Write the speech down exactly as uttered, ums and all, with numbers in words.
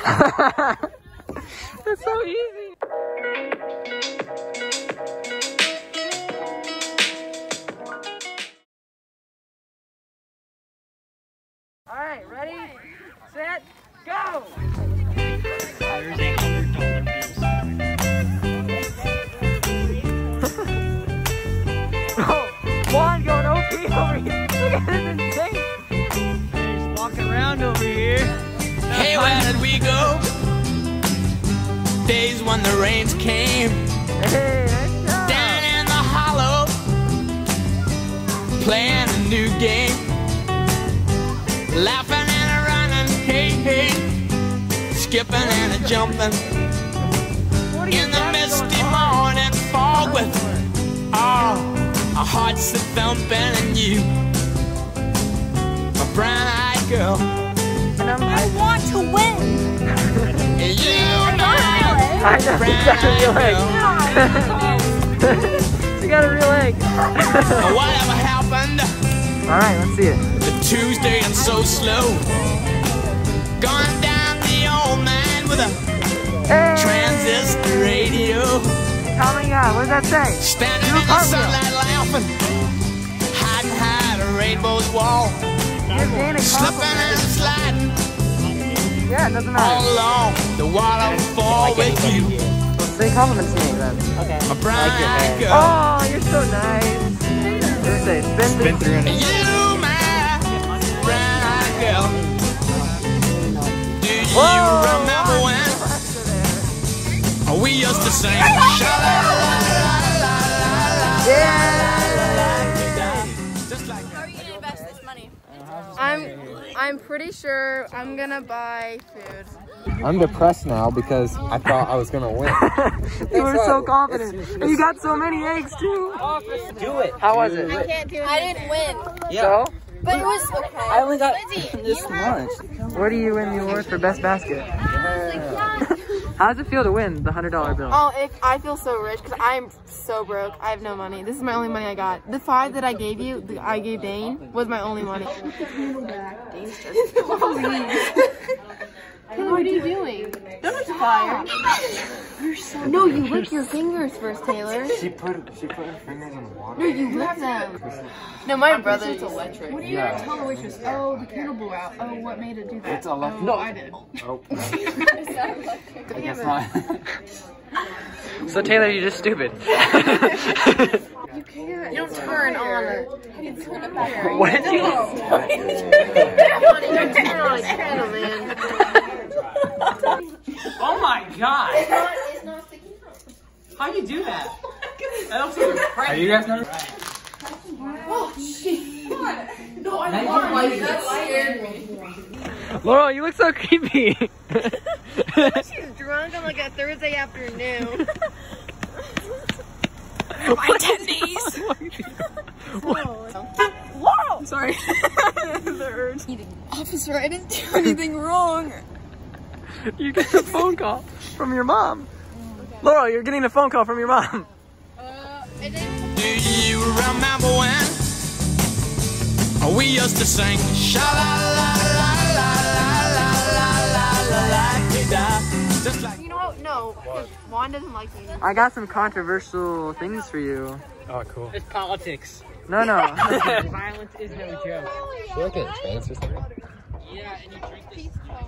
It's so easy. All right, ready, set, go. There's a hundred dollar bills. Oh, Juan going O P over here. Look at this insane. He's walking around over here. Hey, where did we go? Days when the rains came. Hey, nice Down in the hollow, playing a new game. Laughing and a running, hey, hey. Skipping and a jumping. In the misty morning fog with oh, our hearts are thumping and you, a brown-eyed girl. I want to win. You, my I know, you got a real egg. You got a real egg. whatever happened? Alright, let's see it. The Tuesday and so slow. Going down the old man with a Hey. transistor radio. How many got? What does that say? Standing Do a in the cartwheel. sunlight laughing. Hiding high at a rainbow's wall. Give Dana Slipping compliments. and sliding Yeah, it doesn't all matter. along the waterfall with you. Say compliments to me then. Okay. A brown-eyed girl. Oh, you're so nice. Let's say spin, Been through And you, my brown-eyed girl. Do you remember when we used to sing? Sha-la-la-la-la-la-la-la. Yeah. Just like How are you gonna invest this money? I'm I'm pretty sure I'm gonna buy food. I'm depressed now because I thought I was gonna win. You were so confident. And you got so many eggs too. do it. How was it? I can't do it. I didn't win, So, but it was okay. I only got Lindsay, this you have- much. where do you win the award for best basket? How does it feel to win the hundred dollar bill? Oh, if I feel so rich because I'm so broke. I have no money. This is my only money I got. The five that I gave you, the, I gave Dane, was my only money. What are you doing? Don't touch the fire. No, you lick your fingers first, Taylor. She put she put her fingers in water. No, you lick them. No, my brother's electric. What are you gonna tell the waitress? Oh, the candle blew out. Oh, what made it do that? It's electric. Oh, I did. Oh. I guess not. So Taylor, you're just stupid. You can't. You don't turn on it. You turn it back. What did you? You're turning on a candle, man. Oh my god! It's not, it's not sticky. How do you do that? That looks like a Are you guys nervous? Oh, shit. No, I Now you don't like like that. Scared me. Laurel, you look so creepy. She's drunk on like a Thursday afternoon. My attendees. Whoa! Sorry. The urge. Officer, I didn't do anything wrong. You get a phone call from your mom. Laurel, you're getting a phone call from your mom. Uh, and then Do you remember when we used to sing sha-la-la-la-la-la-la-la-la-la-la-la-la? Just like You know what? No, because Juan doesn't like me. I got some controversial things for you. Oh, cool. It's politics. No, no. Violence is no joke. You like an trance or something? Yeah, and you drink this.